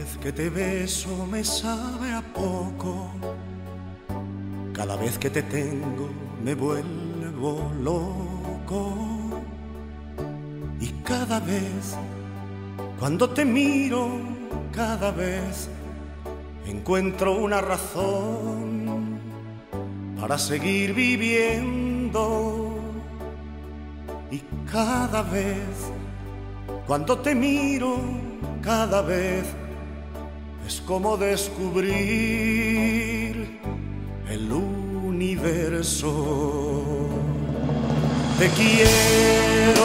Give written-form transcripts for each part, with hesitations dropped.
que te beso me sabe a poco. Cada vez que te tengo me vuelvo loco. Y cada vez, cuando te miro, cada vez encuentro una razón para seguir viviendo. Y cada vez, cuando te miro, cada vez es como descubrir el universo. Te quiero,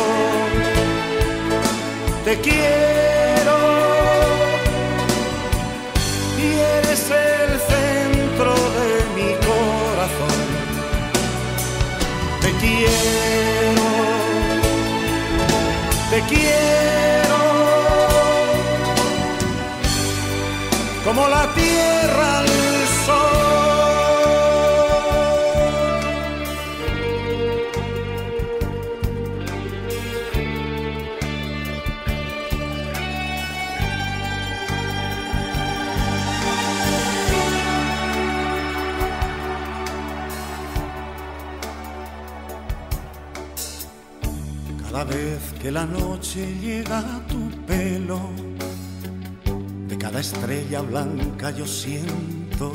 te quiero, y eres el centro de mi corazón. Te quiero, te quiero, como la tierra al sol. Cada vez que la noche llega a tu pelo, de cada estrella blanca yo siento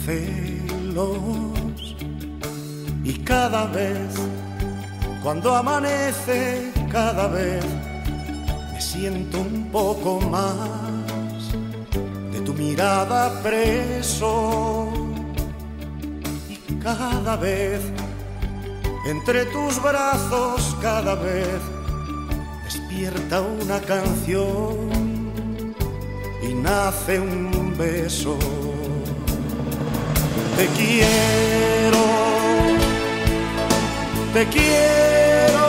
celos. Y cada vez, cuando amanece, cada vez me siento un poco más de tu mirada preso. Y cada vez, entre tus brazos, cada vez despierta una canción y nace un beso. Te quiero, te quiero,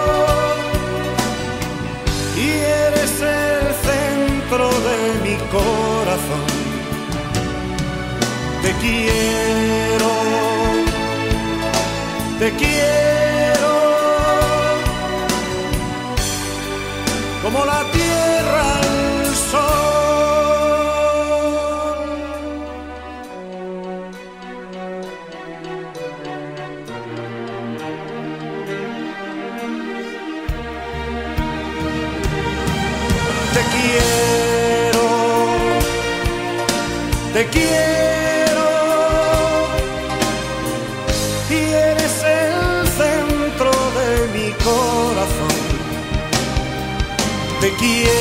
y eres el centro de mi corazón. Te quiero, te quiero, como la tierra al sol. Te quiero, te quiero, y eres el centro de mi corazón. Te quiero,